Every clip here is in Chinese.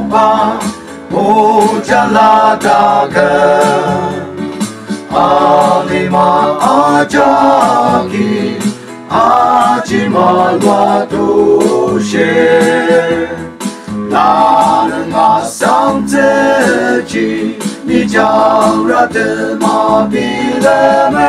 lupa Mujaladakan Alima ajaki Ajima luatu she 나는 마상自己你将热的马比勒门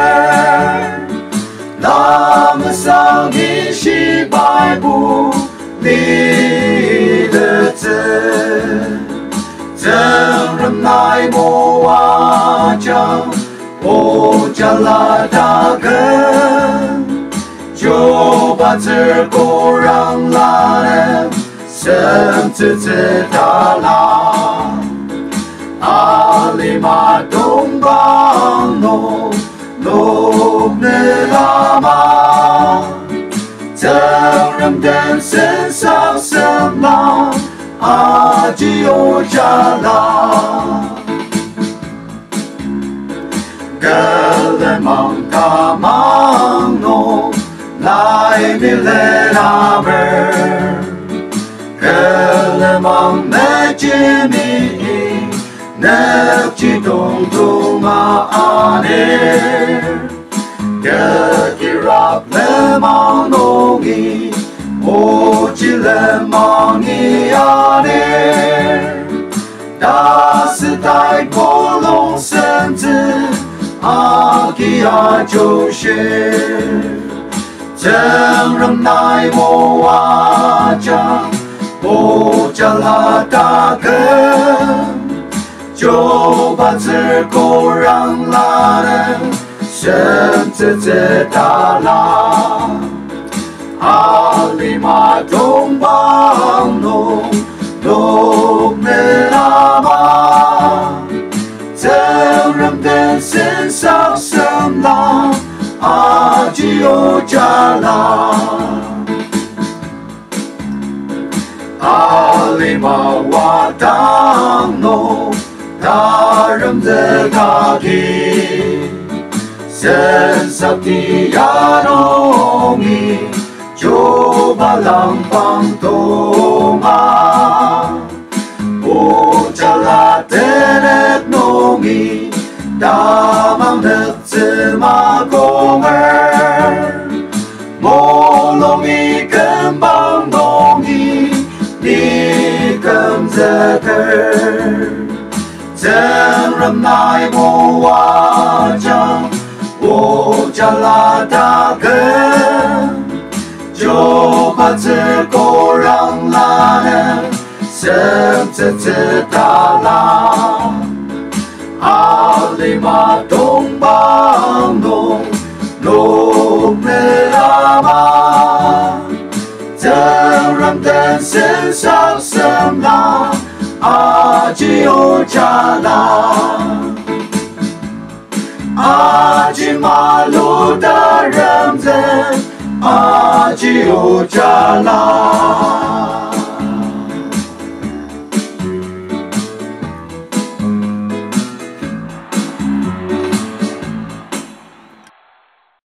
那么上一西百步你的字真人乃莫瓦将我家来大根就把这个让来甚至知道啦，阿里马东邦诺诺内拉玛，真人的身上什么阿吉欧扎拉，格勒芒卡芒诺来米勒拉门。Kelemang najemi Nagchitong tumaanir Kakirap lemang nongi Ochi lemang ianir Dasitai kolong senzi Aki ajoshir 真人乃莫瓦将不加拉大根，就把这个让拉人甚至知道啦。阿里马东邦诺诺内拉玛，真人的身上什么？ 阿吉欧扎拉，阿里马瓦当诺，达人的卡基，身上的亚诺米，就把浪放多嘛，乌扎拉德勒诺米。 Damang nagsimagonger Molongi kembang dongi Nikam zeker Zenram nai mo wajang Wojala dagen Joba zekorang lanem Sem zetala Alima đông bang nông nông nê la ma Chân râm tên sen sang sâm la A chi ô cha la A chi ma lu da râm zen A chi ô cha la